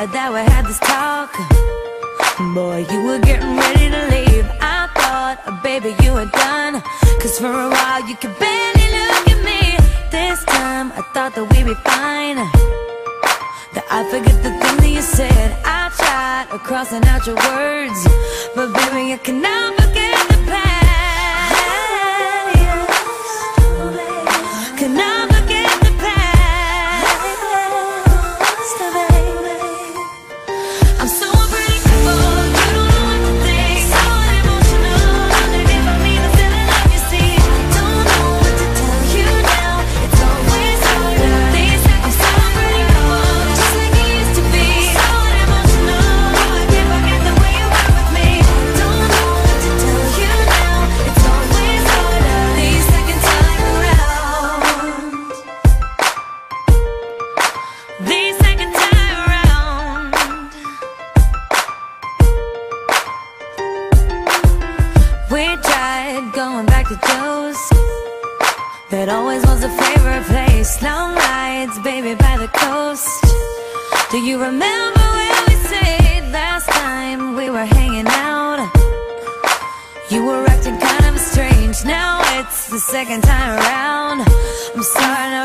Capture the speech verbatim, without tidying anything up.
that we had this talk. Boy, you were getting ready to leave. I thought, uh, baby, you were done, cause for a while you could barely look at me. This time I thought that we'd be fine, that I'd forget the things that you said. I tried uh, crossing out your words, but baby, you cannot forget the past. Cannot forget the past, baby. I'm so unpredictable, you don't know what to think. So emotional, wondering if I mean I'm still in love, you see. Don't know what to tell you now, it's always harder. I'm so unpredictable, just like it used to be. So emotional, I can't forget the way you were with me. Don't know what to tell you now, it's always harder. The second time around, the second time around. We tried going back to Joe's, that always was a favorite place. Long rides, baby, by the coast. Do you remember where we stayed last time we were hanging out? You were acting kind of strange, now it's the second time around. I'm starting